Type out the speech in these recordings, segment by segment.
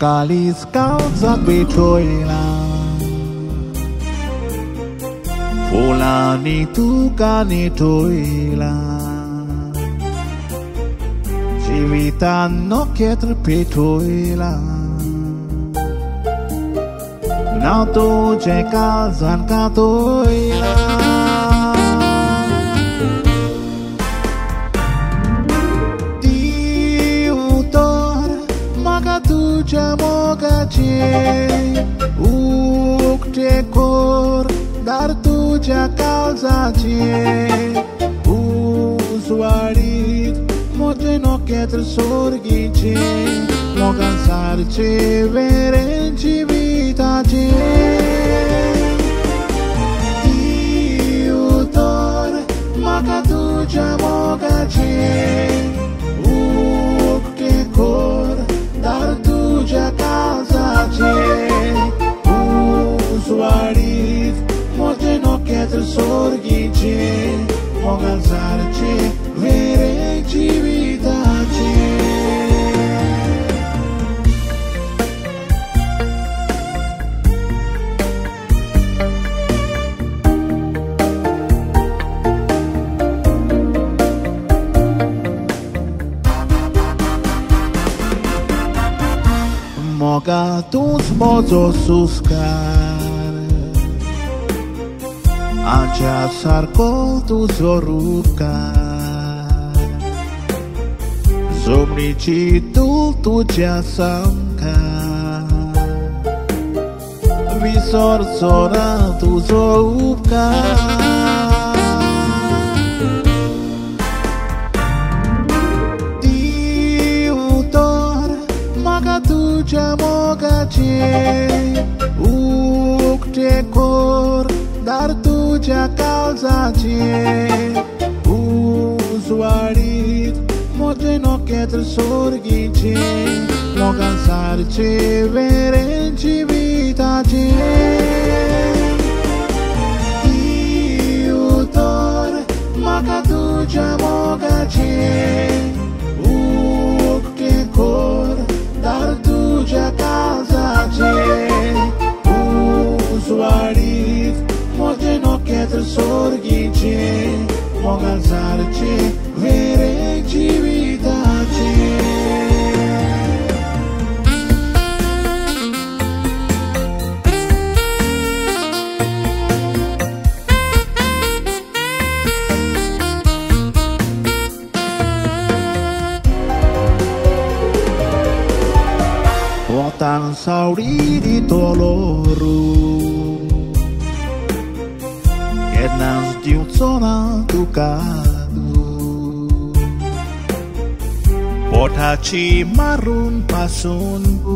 Mogalis calza bechoila Fulani tukani toila Civitan no ketr petoila Nauto je kazan katoila Ukte kor dar tuja cauza ce usuarit moje no ketr sorgice mo cansar ce verenci vita ce iutor maca tuja mogace ukte kor dar tuja cauza ce usuarit moje no ketr sorgice mo cansar ce verenci vita ce Moga tus mozo suscar Aja sarkol tu zorukar Zomnici tu jasamkar Visor zora tu zoukar Ukte kor dar tuja cauza ce usuarit moje no ketr sorgice mo cansar ce verenci vita ce iutor maca tuja mogace ukte kor dar tuja cauza ce usuarit moje no ketr sorgice mo cansar ce verenci vita ce Tan sauri di toloru Kenas diutsona tukadu Potaci marun pasunbu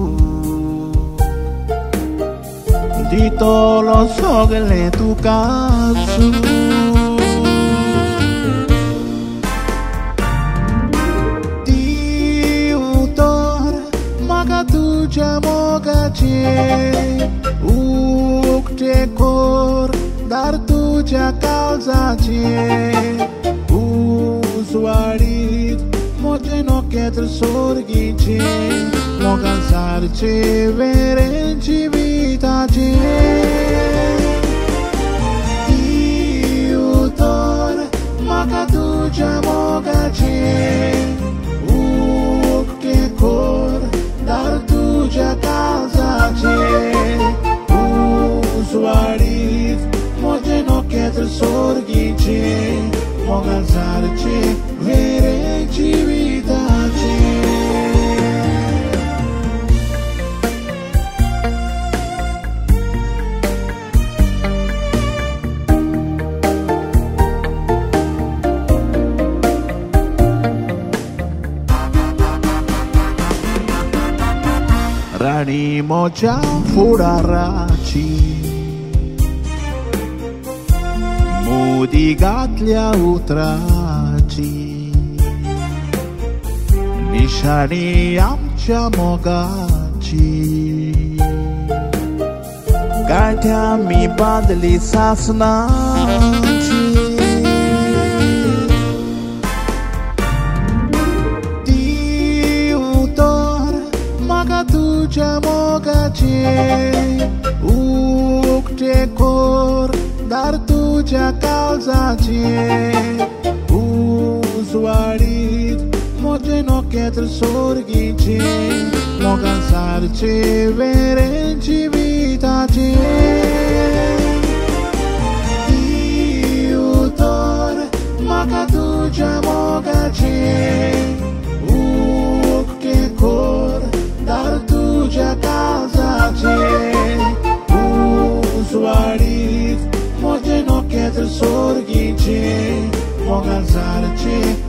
Di tolo sogele tukasu Mogace ukte kor dar tuja cauza ce usuarit moje no ketr sorgice mo cansar ce verenci vita ce iutor maca tuja mogace ukte kor dar tuja cauza ce usuarit moje no ketr sorgice mo cansar ce verenci vita ce Rani moja furaraci Mudi gatlia utraci Nishani amcia mogaci Gatia mi badli sasnaci duce mogace te cor, dar tu ce cauza ce usuarit moje no ketr sorgice mo cansar ce verenci vita ce iutor maca tu ce mogace te cor, dar tu ce cauza ce usuarit moje no ketr sorgice mo cansar ce